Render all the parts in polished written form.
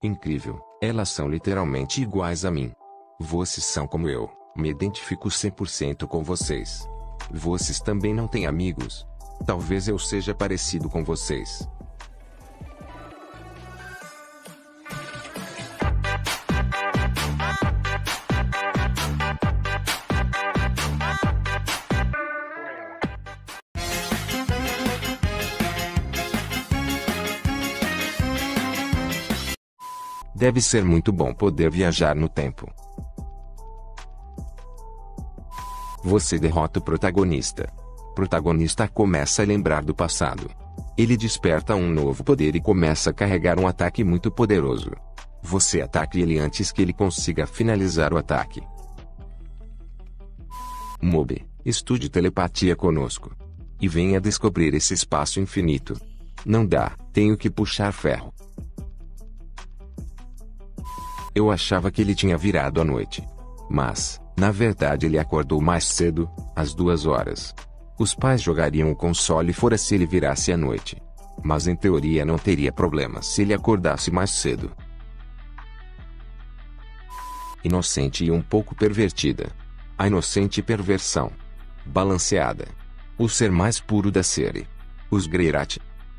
Incrível, elas são literalmente iguais a mim. Vocês são como eu, me identifico 100% com vocês. Vocês também não têm amigos? Talvez eu seja parecido com vocês. Deve ser muito bom poder viajar no tempo. Você derrota o protagonista. O protagonista começa a lembrar do passado. Ele desperta um novo poder e começa a carregar um ataque muito poderoso. Você ataca ele antes que ele consiga finalizar o ataque. Mob, estude telepatia conosco. E venha descobrir esse espaço infinito. Não dá, tenho que puxar ferro. Eu achava que ele tinha virado à noite. Mas, na verdade ele acordou mais cedo, às 2 horas. Os pais jogariam o console fora se ele virasse à noite. Mas em teoria não teria problema se ele acordasse mais cedo. Inocente e um pouco pervertida. A inocente perversão. Balanceada. O ser mais puro da série. Os Greirat.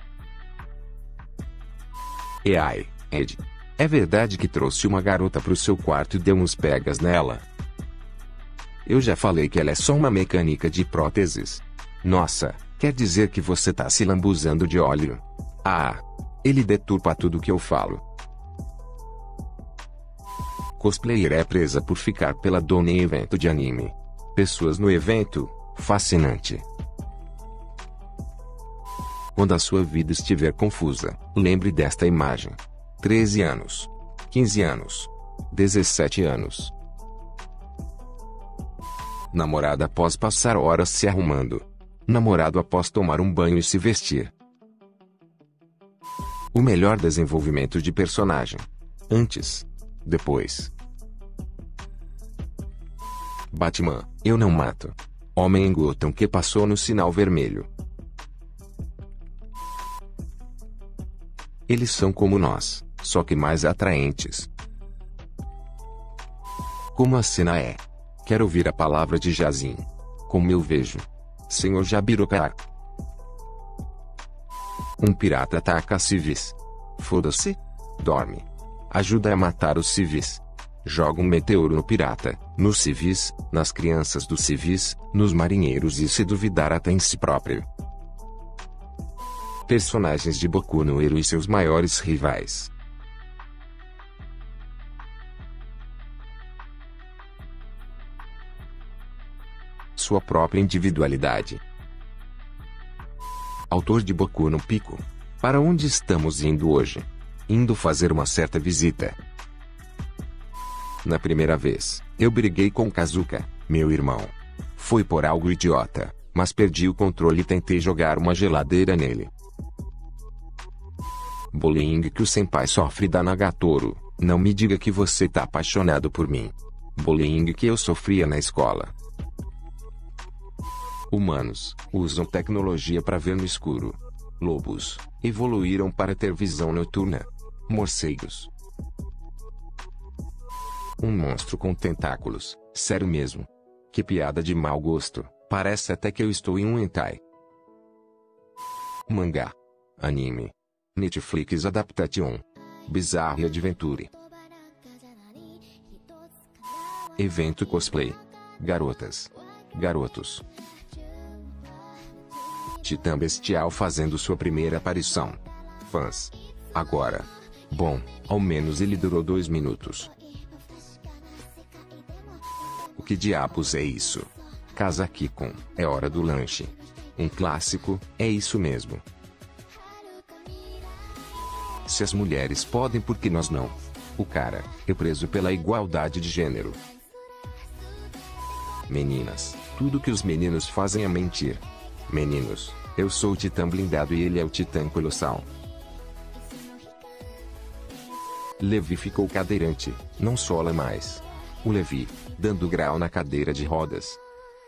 Ai, Ed. É verdade que trouxe uma garota pro seu quarto e deu uns pegas nela? Eu já falei que ela é só uma mecânica de próteses. Nossa, quer dizer que você tá se lambuzando de óleo? Ah, ele deturpa tudo que eu falo. Cosplayer é presa por ficar pela dona em evento de anime. Pessoas no evento, fascinante. Quando a sua vida estiver confusa, lembre desta imagem. 13 anos. 15 anos. 17 anos. Namorada após passar horas se arrumando. Namorado após tomar um banho e se vestir. O melhor desenvolvimento de personagem. Antes. Depois. Batman, eu não mato. Homem em Gotham que passou no sinal vermelho. Eles são como nós, só que mais atraentes. Como a cena é. Quero ouvir a palavra de Jazin. Como eu vejo. Senhor Jabirokar. Um pirata ataca civis. Foda-se. Dorme. Ajuda a matar os civis. Joga um meteoro no pirata, nos civis, nas crianças dos civis, nos marinheiros e se duvidar até em si próprio. Personagens de Boku no Hero e seus maiores rivais. Sua própria individualidade. Autor de Boku no Pico. Para onde estamos indo hoje? Indo fazer uma certa visita. Na primeira vez, eu briguei com Kazuka, meu irmão. Foi por algo idiota, mas perdi o controle e tentei jogar uma geladeira nele. Bullying que o senpai sofre da Nagatoro. Não me diga que você tá apaixonado por mim. Bullying que eu sofria na escola. Humanos usam tecnologia para ver no escuro. Lobos evoluíram para ter visão noturna. Morcegos. Um monstro com tentáculos. Sério mesmo. Que piada de mau gosto. Parece até que eu estou em um hentai. Mangá. Anime. Netflix Adaptation. Bizarre Adventure. Evento cosplay. Garotas. Garotos. Titã Bestial fazendo sua primeira aparição. Fãs. Agora. Bom, ao menos ele durou 2 minutos. O que diabos é isso? Casa Kikon, é hora do lanche. Um clássico, é isso mesmo. Se as mulheres podem, por que nós não? O cara é preso pela igualdade de gênero. Meninas, tudo que os meninos fazem é mentir. Meninos, eu sou o Titã blindado e ele é o Titã colossal. Levi ficou cadeirante, não sola mais. O Levi, dando grau na cadeira de rodas.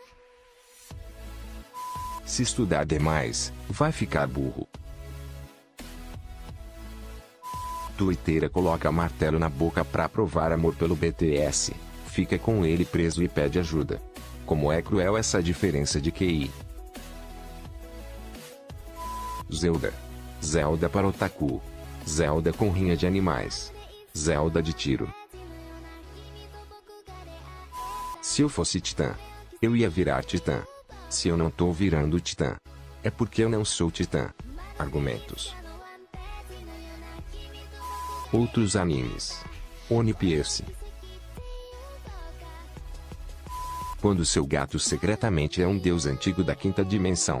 Se estudar demais, vai ficar burro. Tuiteira coloca martelo na boca pra provar amor pelo BTS, fica com ele preso e pede ajuda. Como é cruel essa diferença de QI. Zelda para otaku. Zelda com rinha de animais. Zelda de tiro. Se eu fosse titã, eu ia virar titã. Se eu não tô virando titã, é porque eu não sou titã. Argumentos. Outros animes. One Piece. Quando seu gato secretamente é um deus antigo da quinta dimensão.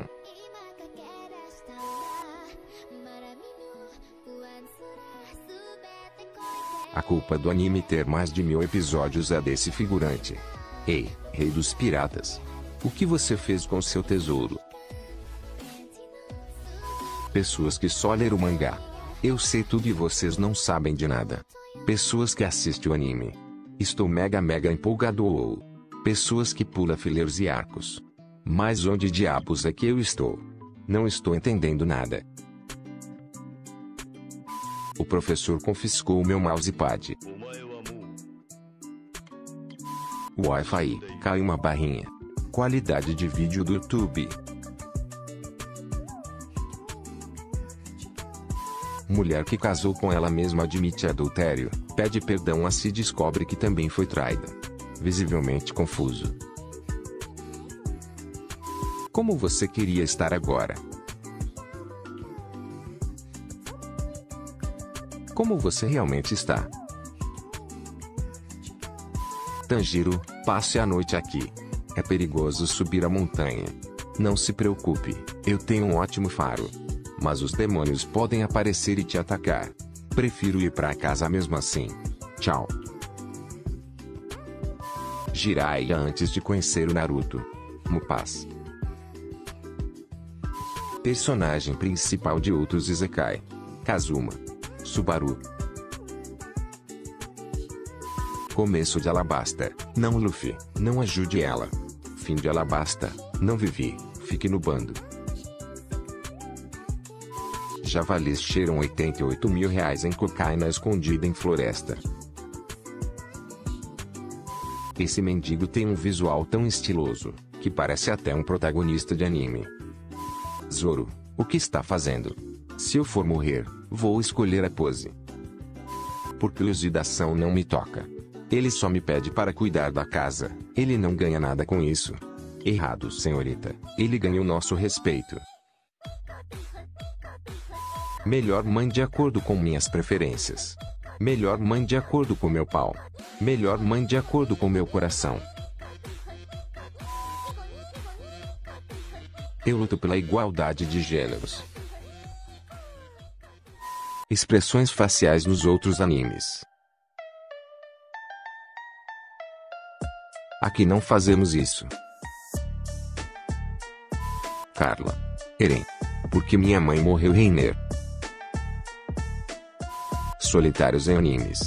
A culpa do anime ter mais de 1000 episódios é desse figurante. Ei, rei dos piratas. O que você fez com seu tesouro? Pessoas que só leram o mangá. Eu sei tudo e vocês não sabem de nada. Pessoas que assistem o anime. Estou mega empolgado. Pessoas que pulam fillers e arcos. Mas onde diabos é que eu estou? Não estou entendendo nada. O professor confiscou o meu mousepad. Wi-Fi, cai uma barrinha. Qualidade de vídeo do YouTube. Mulher que casou com ela mesma admite adultério, pede perdão a se descobre que também foi traída. Visivelmente confuso. Como você queria estar agora? Como você realmente está? Tanjiro, passe a noite aqui. É perigoso subir a montanha. Não se preocupe, eu tenho um ótimo faro. Mas os demônios podem aparecer e te atacar. Prefiro ir pra casa mesmo assim. Tchau. Jiraiya antes de conhecer o Naruto. Mupaz. Personagem principal de outros Isekai. Kazuma. Subaru. Começo de Alabasta. Não Luffy, não ajude ela. Fim de Alabasta. Não Vivi, fique no bando. Javalis cheiram 88 mil reais em cocaína escondida em floresta. Esse mendigo tem um visual tão estiloso, que parece até um protagonista de anime. Zoro, o que está fazendo? Se eu for morrer, vou escolher a pose. Porque elucidação não me toca. Ele só me pede para cuidar da casa, ele não ganha nada com isso. Errado, senhorita, ele ganha o nosso respeito. Melhor mãe de acordo com minhas preferências. Melhor mãe de acordo com meu pau. Melhor mãe de acordo com meu coração. Eu luto pela igualdade de gêneros. Expressões faciais nos outros animes. Aqui não fazemos isso. Carla. Eren. Porque minha mãe morreu. Reiner. Solitários em animes.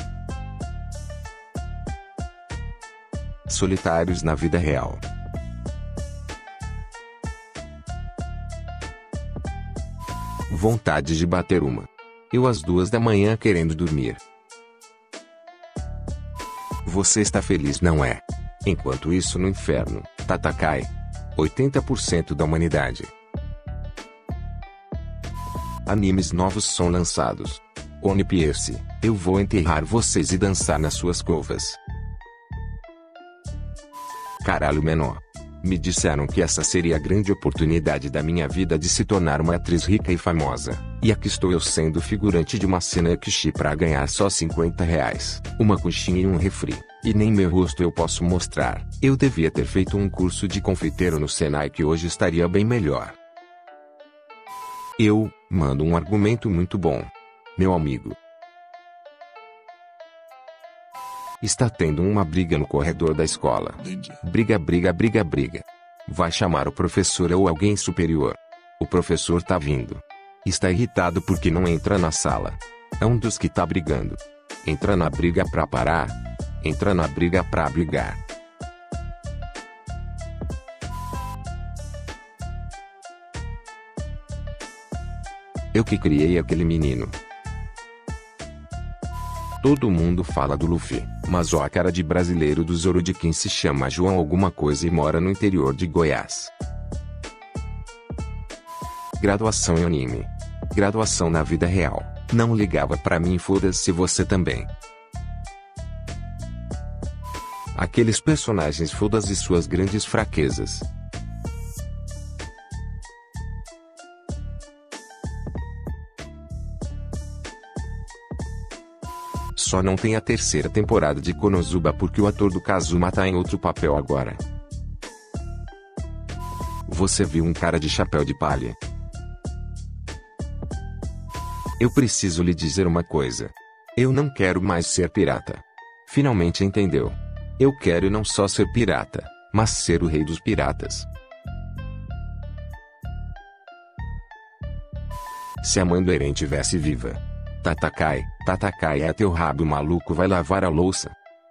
Solitários na vida real. Vontade de bater uma. Eu às 2 da manhã querendo dormir. Você está feliz, não é? Enquanto isso no inferno, Tatakai. 80% da humanidade. Animes novos são lançados. One Piece, eu vou enterrar vocês e dançar nas suas covas. Caralho menor. Me disseram que essa seria a grande oportunidade da minha vida de se tornar uma atriz rica e famosa. E aqui estou eu sendo figurante de uma cena Ekishi pra ganhar só 50 reais. Uma coxinha e um refri. E nem meu rosto eu posso mostrar. Eu devia ter feito um curso de confeiteiro no Senai que hoje estaria bem melhor. Eu mando um argumento muito bom. Meu amigo. Está tendo uma briga no corredor da escola. Briga. Vai chamar o professor ou alguém superior. O professor tá vindo. Está irritado porque não entra na sala. É um dos que tá brigando. Entra na briga pra parar. Entra na briga pra brigar. Eu que criei aquele menino. Todo mundo fala do Luffy, mas ó a cara de brasileiro do Zoro de quem se chama João alguma coisa e mora no interior de Goiás. Graduação em anime. Graduação na vida real. Não ligava pra mim, foda-se você também. Aqueles personagens fodas e suas grandes fraquezas. Só não tem a terceira temporada de Konosuba porque o ator do Kazuma tá em outro papel agora. Você viu um cara de chapéu de palha? Eu preciso lhe dizer uma coisa. Eu não quero mais ser pirata. Finalmente entendeu? Eu quero não só ser pirata, mas ser o rei dos piratas. Se a mãe do Eren tivesse viva. Tatakai é teu rabo maluco, vai lavar a louça.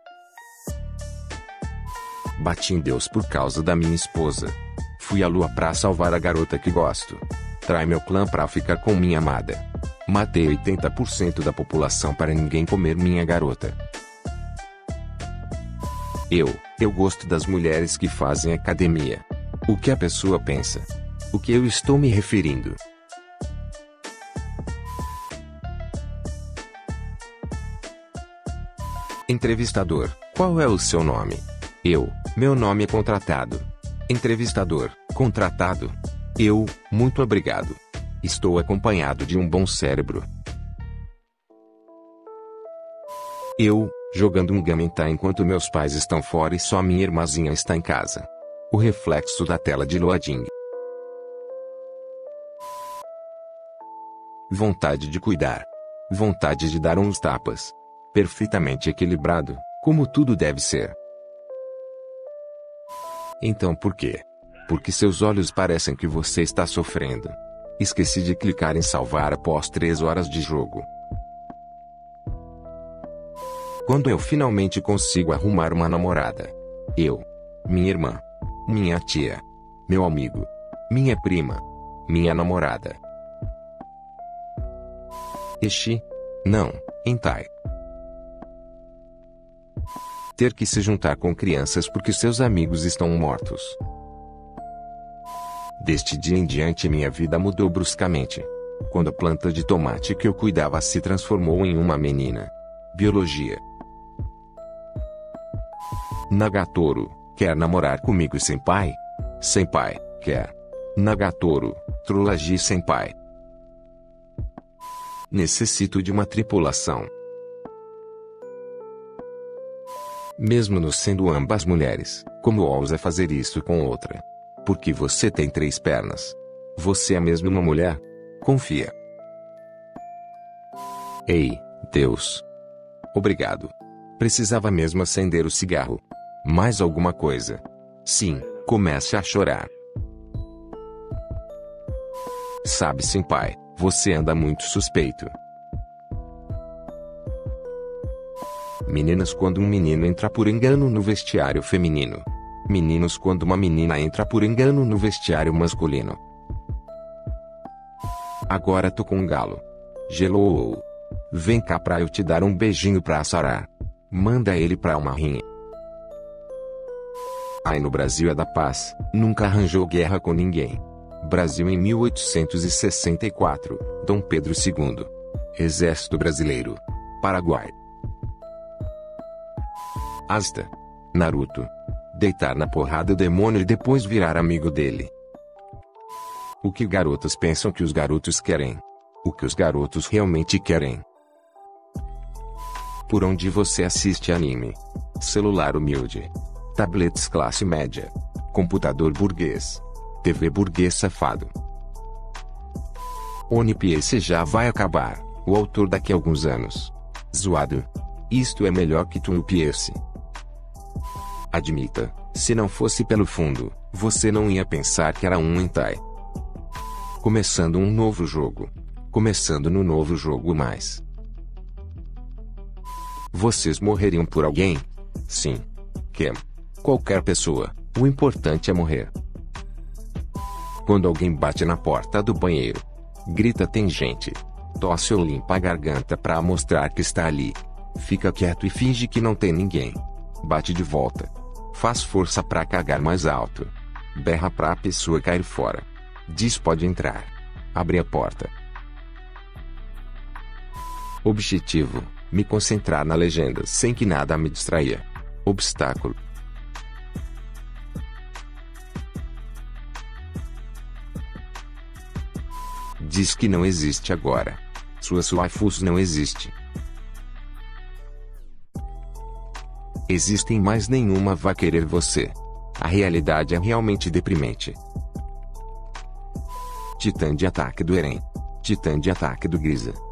Bati em Deus por causa da minha esposa. Fui à lua pra salvar a garota que gosto. Trai meu clã pra ficar com minha amada. Matei 80% da população para ninguém comer minha garota. Eu gosto das mulheres que fazem academia. O que a pessoa pensa? O que eu estou me referindo? Entrevistador, qual é o seu nome? Meu nome é contratado. Entrevistador, contratado. Muito obrigado. Estou acompanhado de um bom cérebro. Jogando um Gamentar enquanto meus pais estão fora e só minha irmãzinha está em casa. O reflexo da tela de loading. Vontade de cuidar. Vontade de dar uns tapas. Perfeitamente equilibrado, como tudo deve ser. Então por quê? Porque seus olhos parecem que você está sofrendo. Esqueci de clicar em salvar após 3 horas de jogo. Quando eu finalmente consigo arrumar uma namorada? Minha irmã, minha tia, meu amigo, minha prima, minha namorada. Não, hentai. Ter que se juntar com crianças porque seus amigos estão mortos. Deste dia em diante minha vida mudou bruscamente. Quando a planta de tomate que eu cuidava se transformou em uma menina. Biologia. Nagatoro, quer namorar comigo senpai? Senpai, quer. Nagatoro, Trollagi senpai. Necessito de uma tripulação. Mesmo nos sendo ambas mulheres, como ousa fazer isso com outra? Porque você tem 3 pernas. Você é mesmo uma mulher? Confia. Ei, Deus. Obrigado. Precisava mesmo acender o cigarro. Mais alguma coisa? Sim, comece a chorar. Sabe, senpai, você anda muito suspeito. Meninas quando um menino entra por engano no vestiário feminino. Meninos quando uma menina entra por engano no vestiário masculino. Agora tô com um galo. Gelou. Vem cá pra eu te dar um beijinho pra sarar. Manda ele pra uma rinha. Aí no Brasil é da paz, nunca arranjou guerra com ninguém. Brasil em 1864, Dom Pedro II. Exército Brasileiro. Paraguai. Asta. Naruto. Deitar na porrada o demônio e depois virar amigo dele. O que garotas pensam que os garotos querem? O que os garotos realmente querem? Por onde você assiste anime? Celular humilde. Tablets classe média. Computador burguês. TV burguês safado. One Piece já vai acabar. O autor daqui a alguns anos. Zoado. Isto é melhor que One Piece. Admita, se não fosse pelo fundo, você não ia pensar que era um hentai. Começando um novo jogo. Começando no novo jogo mais. Vocês morreriam por alguém? Sim. Que? Qualquer pessoa, o importante é morrer. Quando alguém bate na porta do banheiro, grita tem gente. Tosse ou limpa a garganta para mostrar que está ali. Fica quieto e finge que não tem ninguém. Bate de volta. Faz força pra cagar mais alto. Berra pra pessoa cair fora. Diz pode entrar. Abre a porta. Objetivo: me concentrar na legenda sem que nada me distraia. Obstáculo: diz que não existe agora. Suas waifus não existe. Existem, mas nenhuma vai querer você. A realidade é realmente deprimente. Titã de ataque do Eren. Titã de ataque do Grisa.